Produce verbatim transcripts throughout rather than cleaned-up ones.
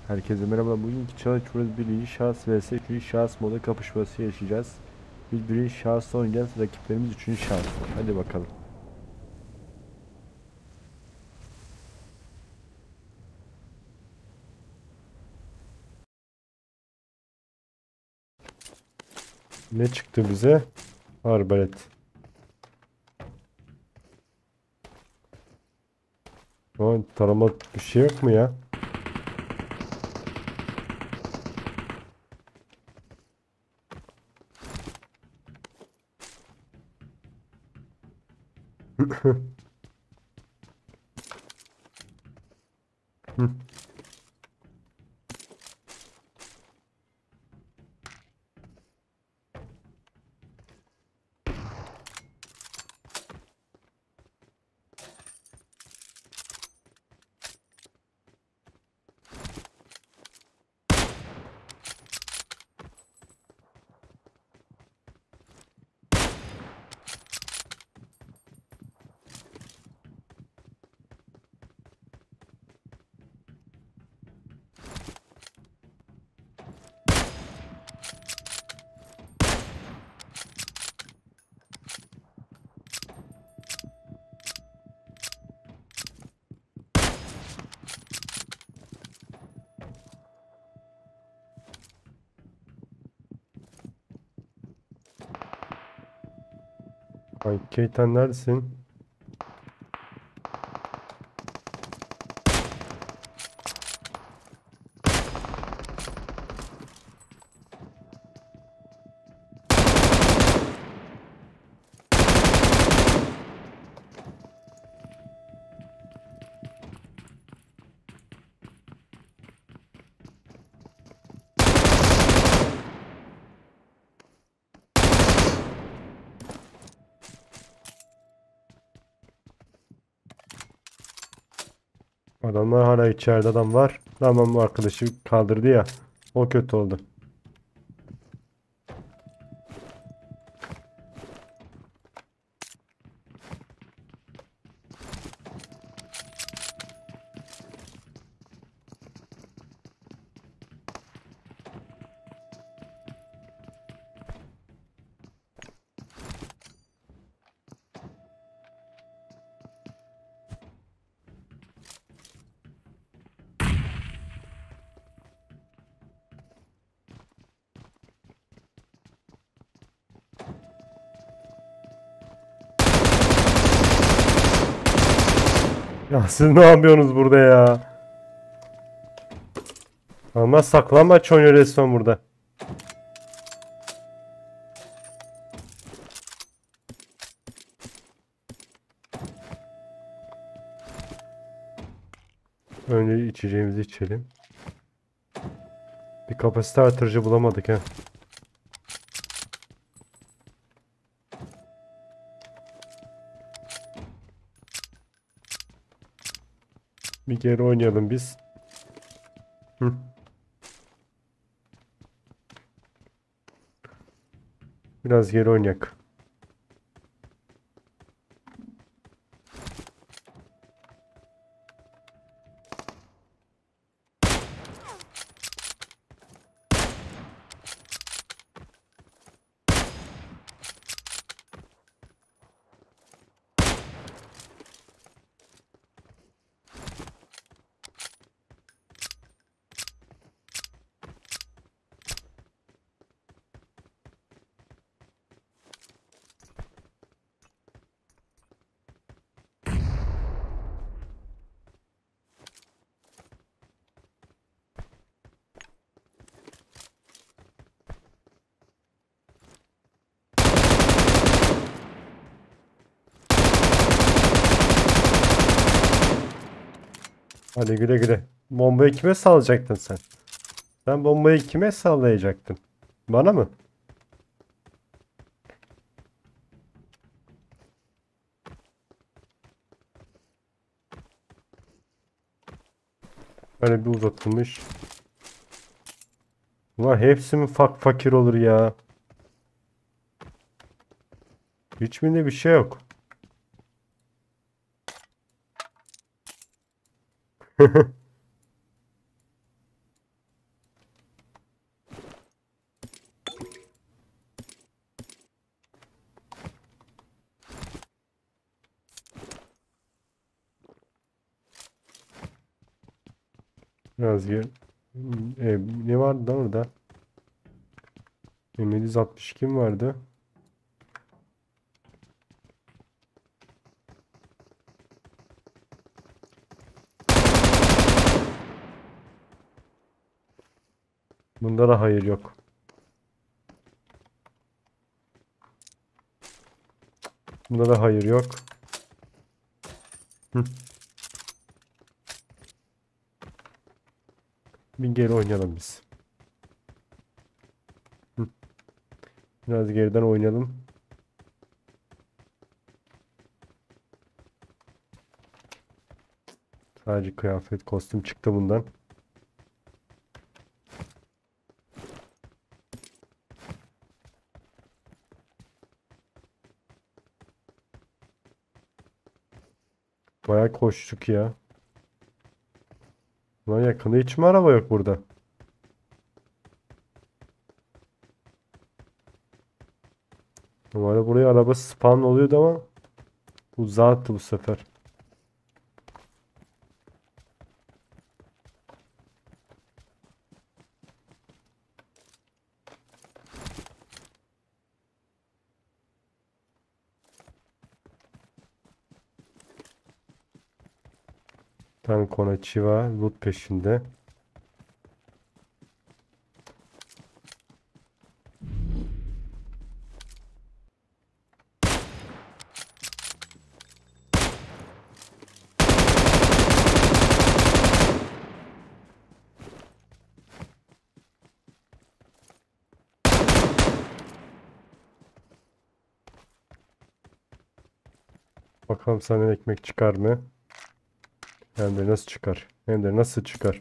Herkese merhaba. Bugünkü çalışmamız birinci şahıs vs üçüncü şahıs modu kapışması yaşayacağız. Biz birinci şahısta oynayacağız. Rakiplerimiz üçüncü şahıs. Hadi bakalım. Ne çıktı bize? Arbalet. Ama tarama bir şey yok mu ya? Hı. Ay Keytan neredesin? Adamlar hala içeride, adam var. Tamam, arkadaşı kaldırdı ya. O kötü oldu. Ya siz ne yapıyorsunuz burada ya? Ama saklambaç oynuyor resmen burada. Önce içeceğimizi içelim. Bir kapasite artırıcı bulamadık ha. Bir geri oynayalım biz. Hı. Biraz geri oynayak. Hadi güle güle. Bombayı kime sallayacaktın sen? Sen bombayı kime sallayacaktın? Bana mı? Böyle bir uzatılmış. Ulan hepsi mi fak fakir olur ya? Hiçbirinde bir şey yok. Biraz gel. E, ne vardı da orada? M yedi altmış iki mi vardı? Bunda da hayır yok. Bunda da hayır yok. Hı. Bir geri oynayalım biz. Hı. Biraz geriden oynayalım. Sadece kıyafet, kostüm çıktı bundan. Bayağı koştuk ya. Lan yakında hiç mi araba yok burada? Normalde buraya araba spawn oluyordu ama uzağa attı bu sefer. Bir tane Konachiwa loot peşinde. Bakalım senden ekmek çıkar mı? Hem de nasıl çıkar? Hem de nasıl çıkar?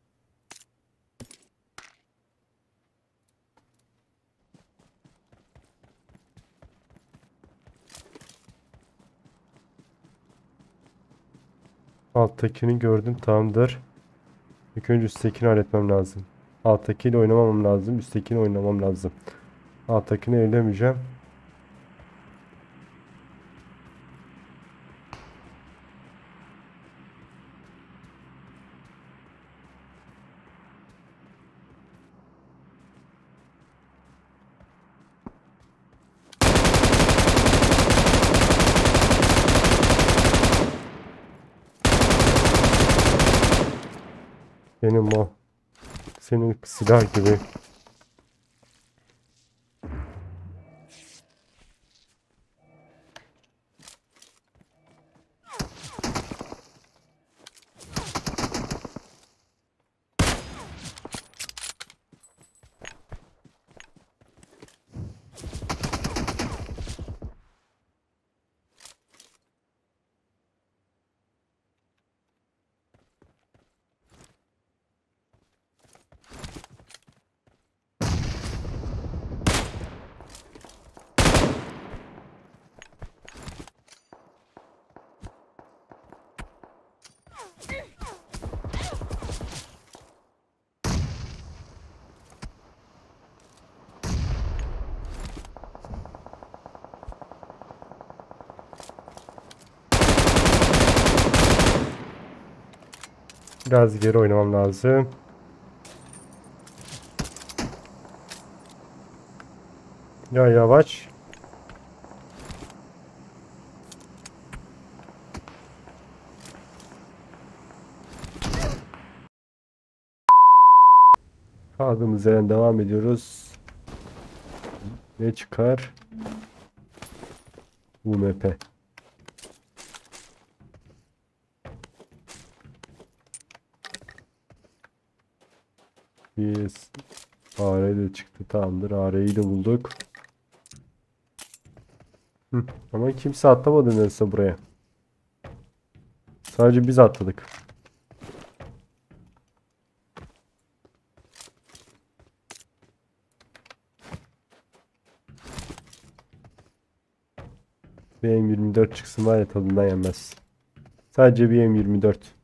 Alttakini gördüm, tamamdır. İlk önce üsttekini halletmem lazım. Alttakiyle oynamam lazım. Üsttekini oynamam lazım. Alttakini ellemeyeceğim. Benim o. Senin silah gibi. Biraz geri oynamam lazım. Ya yavaş. Kaldığımız yerden devam ediyoruz. Ne çıkar? U M P. Biz A R de çıktı, tamamdır. A R'yi de bulduk. Hı. Ama kimse atlamadı nedense buraya. Sadece biz atladık. Bir M yirmi dört çıksın var ya, tadından yenmez. Sadece bir M yirmi dört.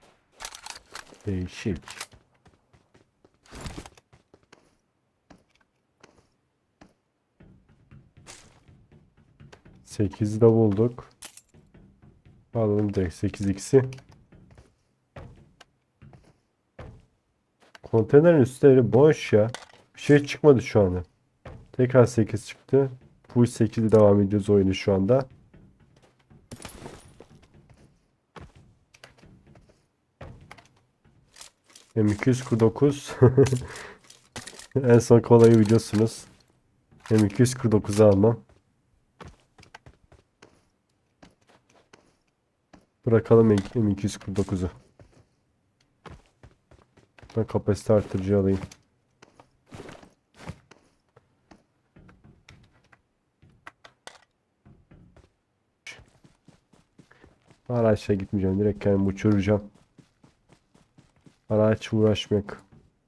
Değişik. sekizi de bulduk. Alalım direkt sekiz x'i. Konteynerin üstleri boş ya. Bir şey çıkmadı şu anda. Tekrar sekiz çıktı. Full sekizle devam ediyoruz oyunu şu anda. M iki yüz kırk dokuz. En son kolayı biliyorsunuz. M iki yüz kırk dokuzu almam. Bırakalım M iki yüz kırk dokuzu. Ben kapasite artırıcı alayım. Araçla gitmeyeceğim. Direkt kendimi uçuracağım. Araç uğraşmak.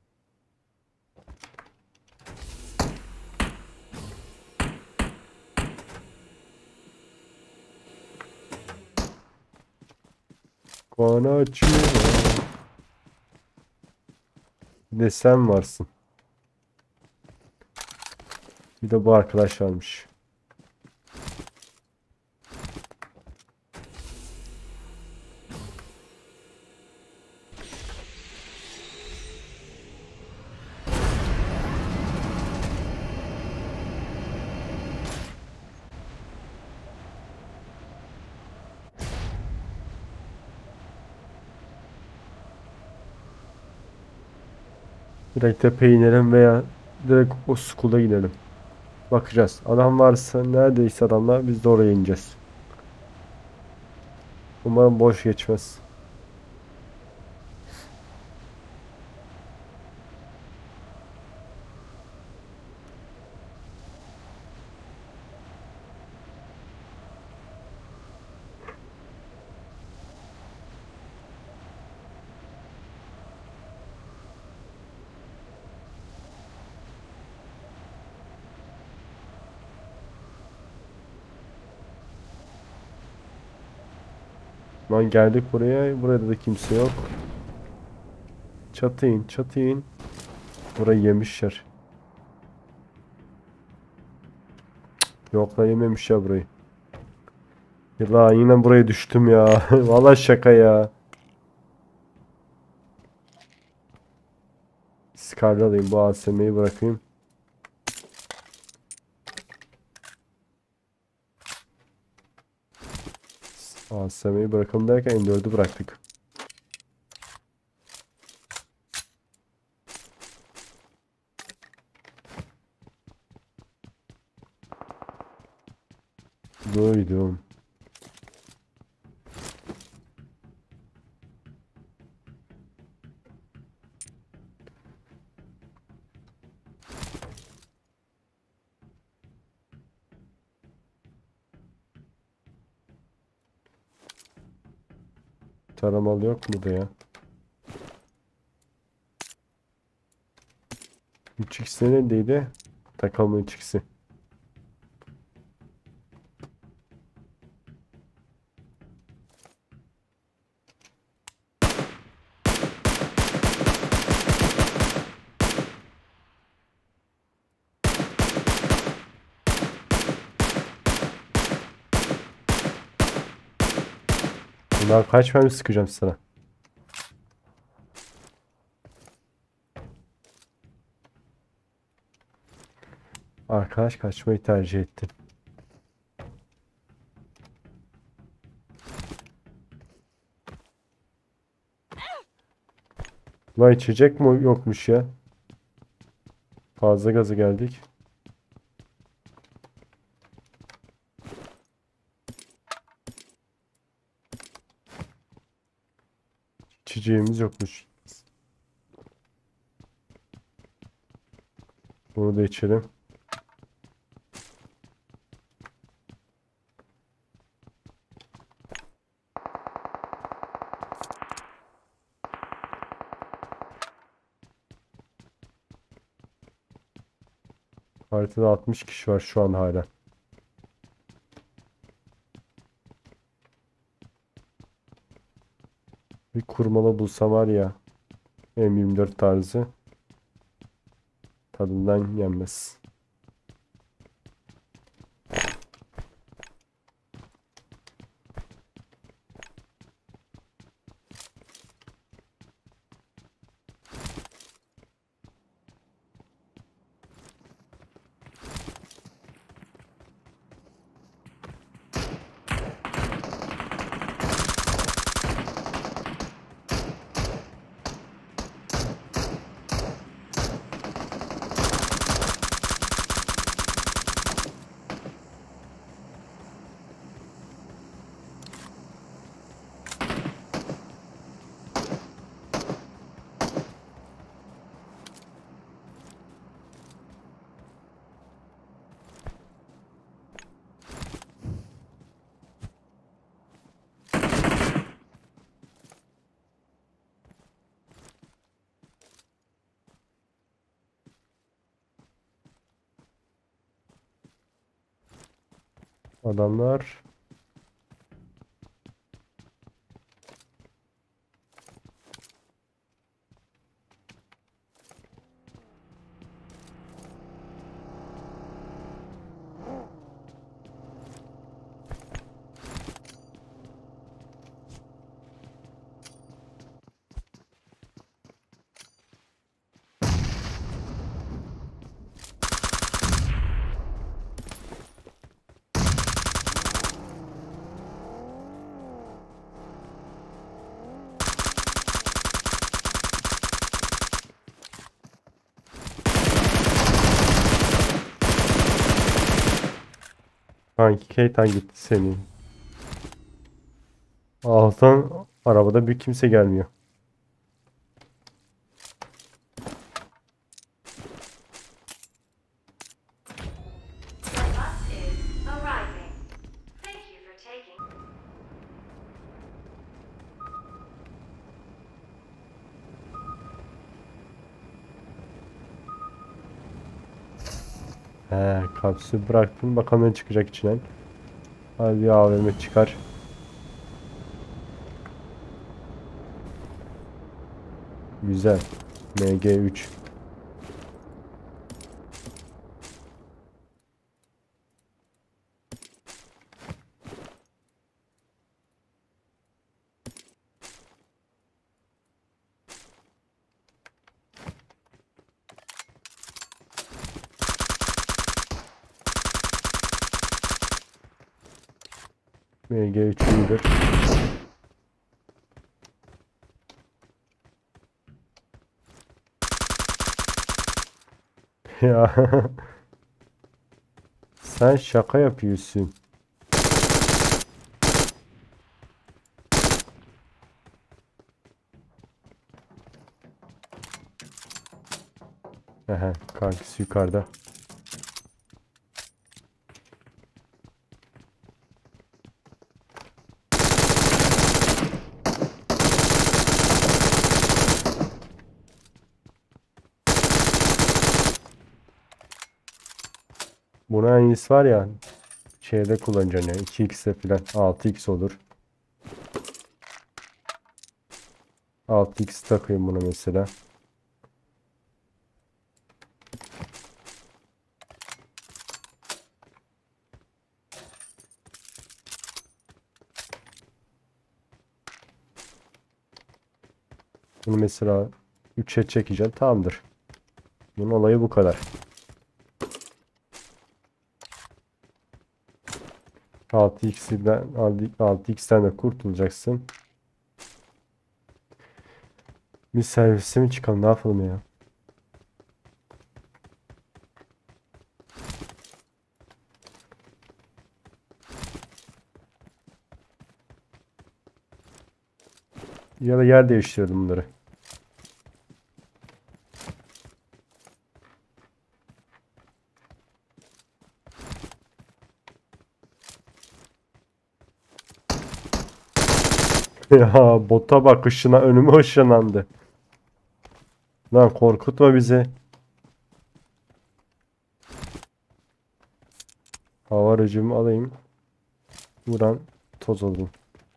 Konnichiwa. Bir de sen varsın. Bir de bu arkadaş varmış. Direkt tepeye inelim veya direkt o school'a gidelim. Bakacağız. Adam varsa neredeyse adamlar biz de oraya ineceğiz. Umarım boş geçmez. Lan geldik buraya. Burada da kimse yok. Çatı in, çatı in. Burayı yemişler. Yok lan yememiş ya burayı. Yılan yine buraya düştüm ya. Vallahi şaka ya. Scar'ı alayım. Bu A S M'yi bırakayım. A S M'yi bırakalım derken M dördü bıraktık. Duydum. Taramalı yok mu da ya? üç x neredeydi? Takalım üç x'i. Bundan kaç mermi sıkacağım sana? Arkadaş kaçmayı tercih etti. Lan içecek mi yokmuş ya? Fazla gazı geldik. İçeceğimiz yokmuş. Bunu da içelim. Haritada altmış kişi var şu an hala. Bir kurmalı bulsam var ya. M yirmi dört tarzı. Tadından yenmez. Adamlar kanki Keytan gitti senin. Alttan arabada bir kimse gelmiyor. Bus is arriving. Thank you for taking. He, kapsülü bıraktım. Bakalım ne çıkacak içinden. Hadi bir A V M çıkar. Güzel. M G üç. M G üç iyidir. Ya sen şaka yapıyorsun. Ehe, kankisi yukarıda. Buna en iyisi var ya, şeyde kullanacaksın ya, iki x'e falan altı x olur. altı x takayım buna mesela. Bunu mesela üçe çekeceğim, tamamdır. Bunun olayı bu kadar. altı x'den altı x'ten de kurtulacaksın. Bir servise mi çıkalım, ne yapalım ya? Ya da yer değiştirelim bunları. Ya bota bak, ışına önüme ışınlandı. Lan korkutma bizi. Hava aracımı alayım. Buradan toz alayım.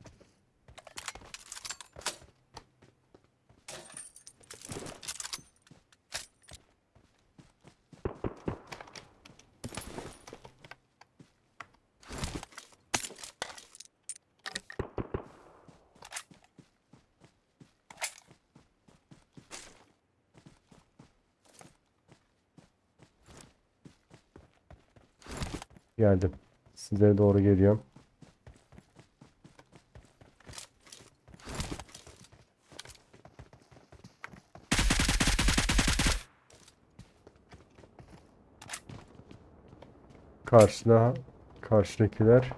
Geldim. Sizlere doğru geliyorum. Karşıda karşıdakiler.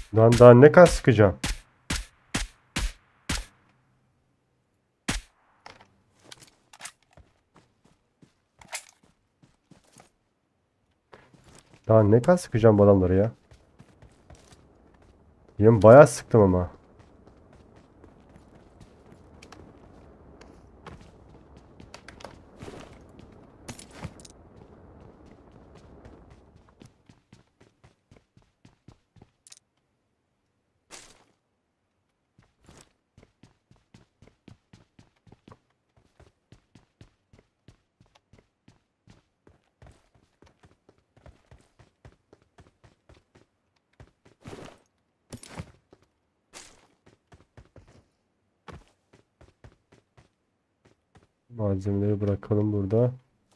Lan daha ne kadar sıkacağım? Daha ne kadar sıkacağım bu adamları ya? Yine bayağı sıktım ama. Malzemeleri bırakalım burada.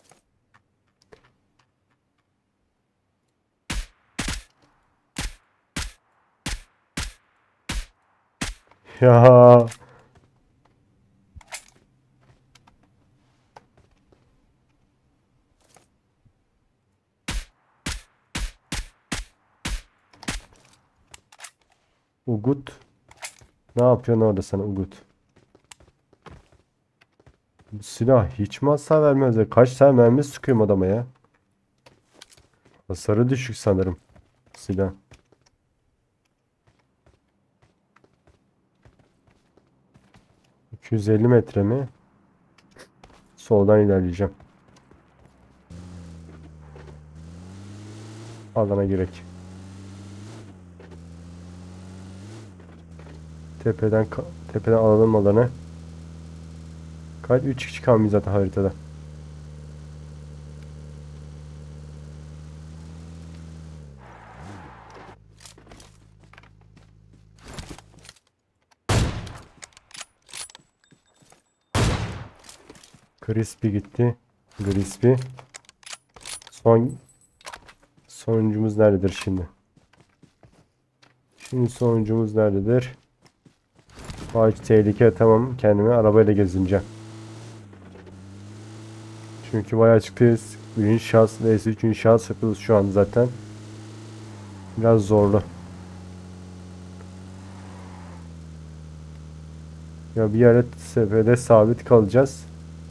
Ya Ugut. Ne yapıyorsun orada sen Ugut? Bu silah hiç mi hasar vermez ya? Kaç tane mermi sıkıyorum adama ya? Hasarı düşük sanırım. Silah. iki yüz elli metre mi? Soldan ilerleyeceğim. Alana girek. Tepeden ka- tepeden alalım alanı. Kaç üç kişi kalmış zaten haritada. Crispy gitti. Crispy. Son sonuncumuz nerededir şimdi? Şimdi sonuncumuz nerededir? Ağaç tehlike, tamam, kendimi arabayla gezineceğim. Çünkü bayağı açıktayız. Birinci şahıs vs üçüncü şahıs yapıyoruz şu an zaten. Biraz zorlu. Ya bir yere seferde sabit kalacağız.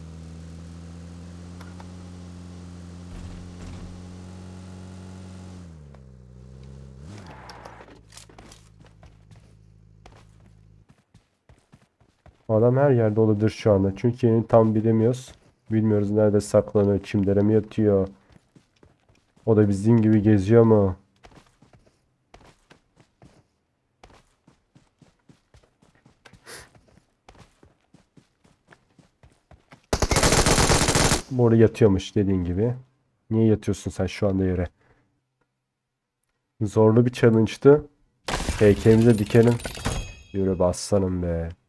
Adam her yerde olabilir şu anda. Çünkü yerini tam bilemiyoruz. Bilmiyoruz nerede saklanıyor. Çimlere mi yatıyor? O da bizim gibi geziyor mu? Burada yatıyormuş dediğin gibi. Niye yatıyorsun sen şu anda yere? Zorlu bir challenge'tı. Heykelimize dikelim. Yürü be aslanım be.